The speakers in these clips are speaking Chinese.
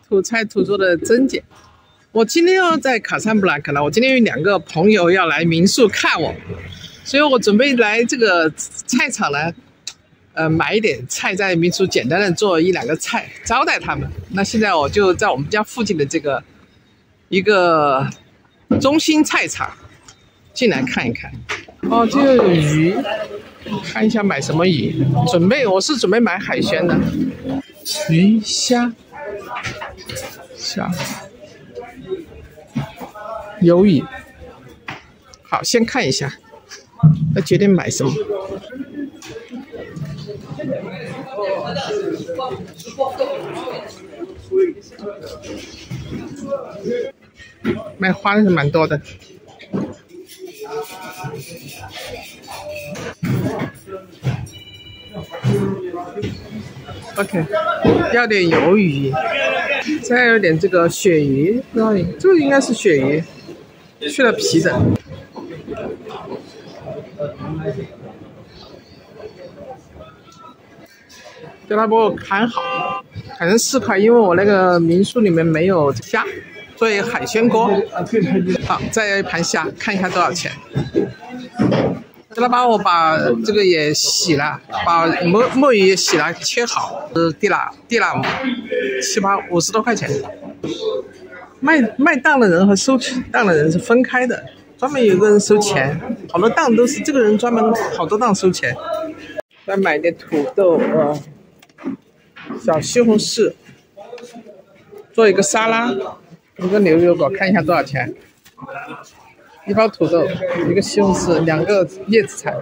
土菜土做的增减。我今天要在卡萨布兰卡呢，我今天有2个朋友要来民宿看我，所以我准备来这个菜场呢，买一点菜，在民宿简单的做1、2个菜招待他们。那现在我就在我们家附近的这个一个中心菜场进来看一看。哦，这个有鱼，看一下买什么鱼。我是准备买海鲜的，鱼虾。鱿鱼，好，先看一下，要决定买什么。卖花的是蛮多的。OK， 要点鱿鱼，再有点这个鳕鱼，这个应该是鳕鱼，去了皮的。叫他帮我砍好，砍成4块，因为我那个民宿里面没有虾，所以海鲜锅。好，再要一盘虾，看一下多少钱。叫他帮我把这个也洗了，把墨鱼也洗了，切好。地拉50多块钱。卖档的人和收档的人是分开的，专门有一个人收钱，好多档都是这个人专门好多档收钱。再买点土豆小西红柿，做一个沙拉，一个牛油果，看一下多少钱。1包土豆，1个西红柿，2个叶子菜。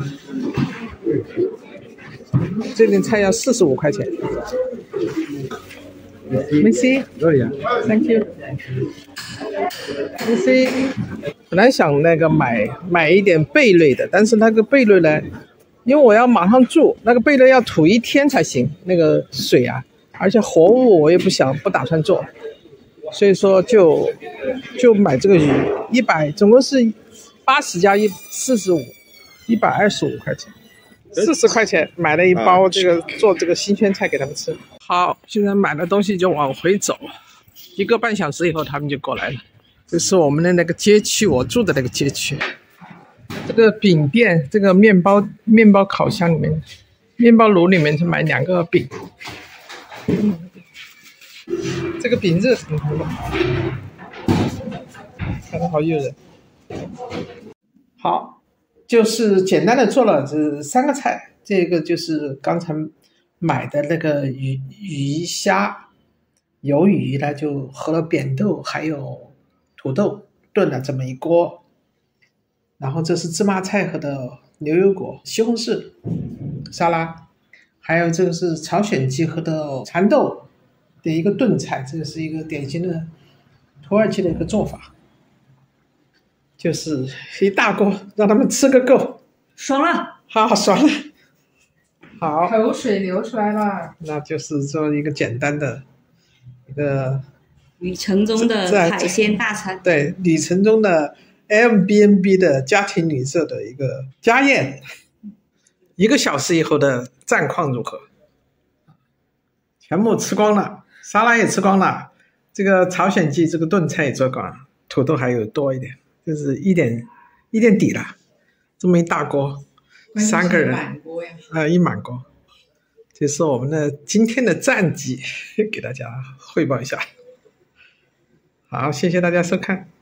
这点菜要45块钱。Merci， Thank you。Merci。本来想那个买一点贝类的，但是那个贝类呢，因为我要马上住，那个贝类要煮1天才行，那个水啊，而且活物我也不打算做，所以说就买这个鱼，100，总共是80加45，125块钱，40块钱买了1包这个做这个新鲜菜给他们吃。好，现在买了东西就往回走，1个半小时以后他们就过来了。这是我们的那个街区，我住的那个街区。这个饼店，这个面包烤箱里面，面包炉里面是买2个饼。这个饼热腾腾的，看着好诱人。好，就是简单的做了这3个菜，这个就是刚才买的那个鱼虾，鱿鱼呢就和了扁豆还有土豆炖了这么一锅，然后这是芝麻菜和的牛油果、西红柿沙拉，还有这个是朝鲜鸡和的蚕豆的一个炖菜，这个是一个典型的土耳其的一个做法，就是一大锅让他们吃个够， 爽了， 好爽了，好， 口水流出来了。 那就是做一个简单的一个旅程中的海鲜大餐， 对，旅程中的 Airbnb 的家庭旅社的一个家宴，1个小时以后的战况如何？全部吃光了，沙拉也吃光了，这个朝鲜鸡这个炖菜也做光了，土豆还有多一点，就是一点底了，这么一大锅，3个人一满锅，这是我们的今天的战绩，给大家汇报一下。好，谢谢大家收看。